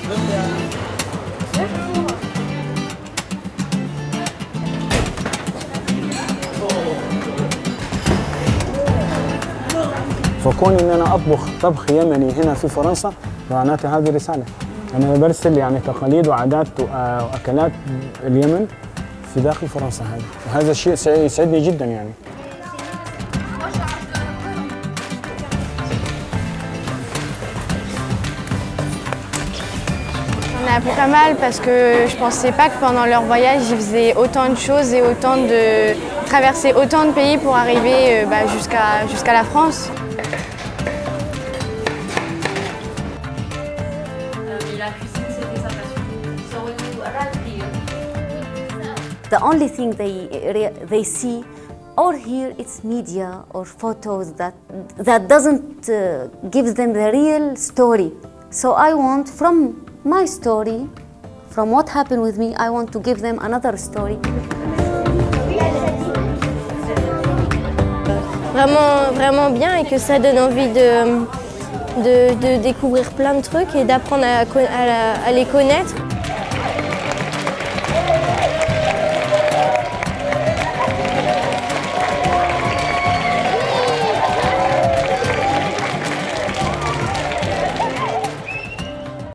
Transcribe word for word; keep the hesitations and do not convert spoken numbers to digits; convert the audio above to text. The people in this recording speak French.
فكون ان انا اطبخ طبخ يمني هنا في فرنسا معناتها هذه رساله. انا برسل يعني تقاليد وعادات واكلات اليمن في داخل فرنسا هذا، وهذا الشيء يسعدني جدا يعني. On a appris pas mal parce que je pensais pas que pendant leur voyage ils faisaient autant de choses et autant de traverser autant de pays pour arriver bah, jusqu'à jusqu'à la France. La cuisine, c'était sa passion. So when you arrive here, the only thing they they see or hear it's media or photos that that doesn't uh, give them the real story. So I want from my story, from what happened with me, I want to give them another story. Vraiment, vraiment bien et que ça donne envie de, de, de découvrir plein de trucs et d'apprendre à, à, à les connaître.